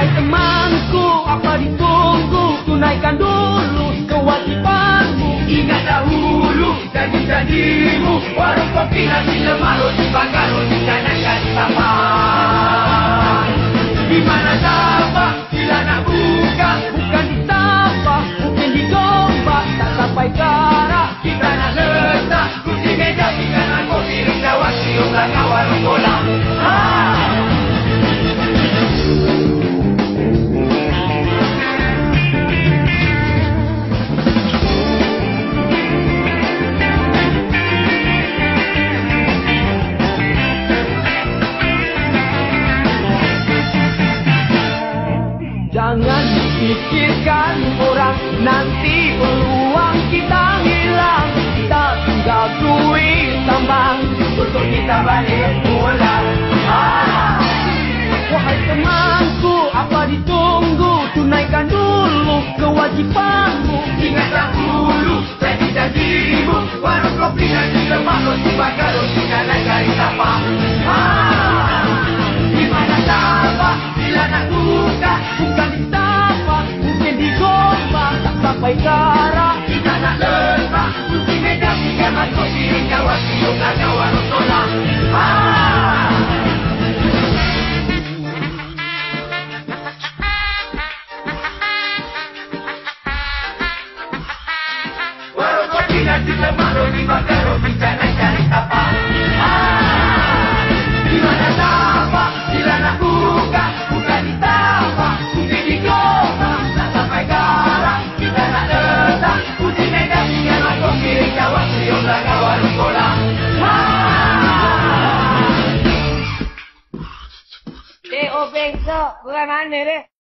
Wahai temanku, apa ditunggu? Tunaikan dulu kewajibanmu. Ingat dahulu janji-janjimu. Warung kopi nasi lemak roti bakar roti canai kari tapak. Di mana tapak bila nak buka? Bukan di tapak, mungkin di gombak. Tak sampai ke arah Kita nak letak kursi meja pinggan kopi rindawan siung langgar warung bola. Jangan dipikirkan orang, nanti peluang kita hilang. Kita tinggal duit tambang Untuk kita balik pulang. Wahai temanku, apa ditunggu? Tunaikan dulu kewajibanmu. Ingat dahulu janji-janjimu. Warung kopi nasi lemak roti bakar roti canai kari tapak. Di mana tapak bila nak buka? Bukan di tapak, mungkin di gombak. Tak sampai ke arah Kita nak letak kursi meja pinggan kopi rindawan siung langgar warung bola. Warung kopi nasi lemak roti bakar roti canai kari tapak. Di mana tapak bila nak buka? Bukan di tapak, mungkin di gombak. Tak sampai ke arah kita nak letak kursi meja pinggan kopi rindawan siung langgar warung bola. Dek, oh bengkok. Bukan mana dek?